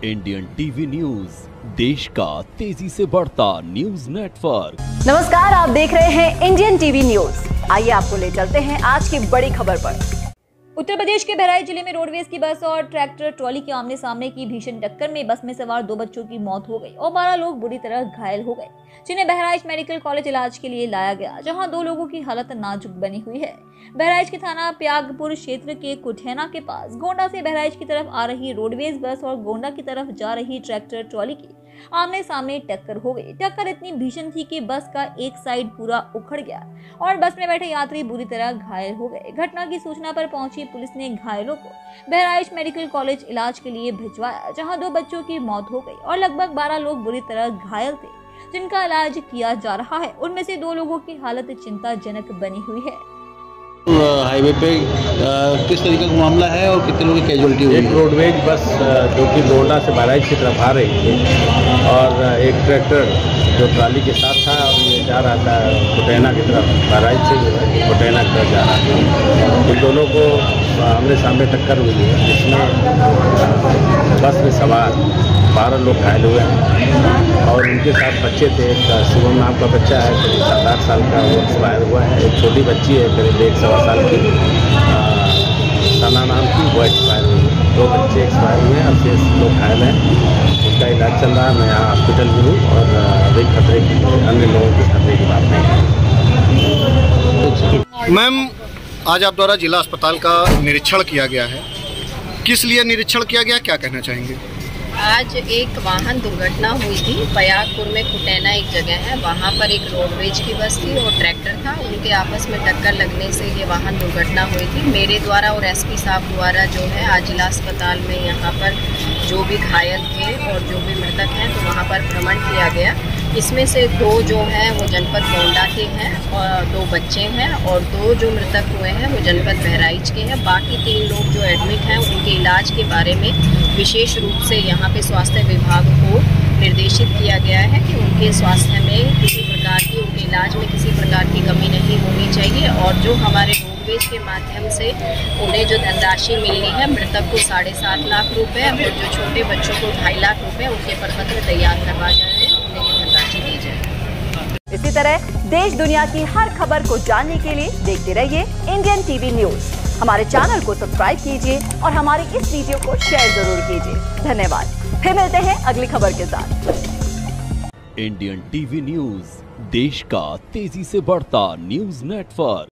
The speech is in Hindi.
इंडियन टीवी न्यूज, देश का तेजी से बढ़ता न्यूज नेटवर्क। नमस्कार, आप देख रहे हैं इंडियन टीवी न्यूज। आइए आपको ले चलते हैं आज की बड़ी खबर पर। उत्तर प्रदेश के बहराइच जिले में रोडवेज की बस और ट्रैक्टर ट्रॉली के आमने सामने की भीषण टक्कर में बस में सवार 2 बच्चों की मौत हो गई और 12 लोग बुरी तरह घायल हो गए, जिन्हें बहराइच मेडिकल कॉलेज इलाज के लिए लाया गया, जहां 2 लोगों की हालत नाजुक बनी हुई है। बहराइच के थाना प्यागपुर क्षेत्र के कुठैना के पास गोंडा से बहराइच की तरफ आ रही रोडवेज बस और गोंडा की तरफ जा रही ट्रैक्टर ट्रॉली की आमने सामने टक्कर हो गई। टक्कर इतनी भीषण थी कि बस का एक साइड पूरा उखड़ गया और बस में बैठे यात्री बुरी तरह घायल हो गए। घटना की सूचना पर पहुंची पुलिस ने घायलों को बहराइच मेडिकल कॉलेज इलाज के लिए भिजवाया, जहां 2 बच्चों की मौत हो गई और लगभग 12 लोग बुरी तरह घायल थे, जिनका इलाज किया जा रहा है। उनमें से 2 लोगों की हालत चिंताजनक बनी हुई है। हाईवे पे किस तरीके का मामला है और कितने लोगों की कैजुअलिटी हुई? एक रोडवेज बस जो कि गोंडा से बहराइच की तरफ आ रही थी और एक ट्रैक्टर जो ट्राली के साथ था और ये जा रहा था कुठैना की तरफ, बहराइच से जो है कुठैना की तरफ जा रहा था। इन दोनों को आमने सामने टक्कर हुई है, जिसमें बस में सवार 12 लोग घायल हुए हैं और उनके साथ बच्चे थे। एक शिवम नाम का बच्चा है, करीब 7-8 साल का, वो एक्सपायर हुआ है। एक छोटी बच्ची है करीब 1-1.25 साल की, सना नाम की, वो एक्सपायर हुई है। 2 बच्चे एक्सपायर हुए हैं और 6 लोग घायल हैं। उनका इलाज चल रहा है। मैं यहाँ हॉस्पिटल में हूँ और अभी खतरे की, अन्य लोगों के खतरे की बात नहीं है। मैम, आज आप द्वारा जिला अस्पताल का निरीक्षण किया गया है, किस लिए निरीक्षण किया गया, क्या कहना चाहेंगे? आज एक वाहन दुर्घटना हुई थी पयागपुर में, कुठैना एक जगह है, वहाँ पर एक रोडवेज की बस थी और ट्रैक्टर था। उनके आपस में टक्कर लगने से ये वाहन दुर्घटना हुई थी। मेरे द्वारा और एसपी साहब द्वारा जो है आज जिला अस्पताल में यहाँ पर जो भी घायल थे और जो भी मृतक हैं तो वहाँ पर भ्रमण किया गया। इसमें से 2 जो हैं वो जनपद गोंडा के हैं और 2 बच्चे हैं और 2 जो मृतक हुए हैं वो जनपद बहराइच के हैं। बाकी 3 लोग जो एडमिट हैं उनके इलाज के बारे में विशेष रूप से यहाँ पे स्वास्थ्य विभाग को निर्देशित किया गया है कि उनके स्वास्थ्य में किसी प्रकार की, उनके इलाज में किसी प्रकार की कमी नहीं होनी चाहिए। और जो हमारे रोडवेज के माध्यम से उन्हें जो धनराशि मिलनी है, मृतक को 7.5 लाख रुपए और जो छोटे बच्चों को 2.5 लाख रुपए उनके प्रपत्र तैयार करवा जाए, उन्हें ये धनराशि दी जाए। इसी तरह देश दुनिया की हर खबर को जानने के लिए देखते रहिए इंडियन टीवी न्यूज। हमारे चैनल को सब्सक्राइब कीजिए और हमारी इस वीडियो को शेयर जरूर कीजिए। धन्यवाद। फिर मिलते हैं अगली खबर के साथ। इंडियन टीवी न्यूज, देश का तेजी से बढ़ता न्यूज नेटवर्क।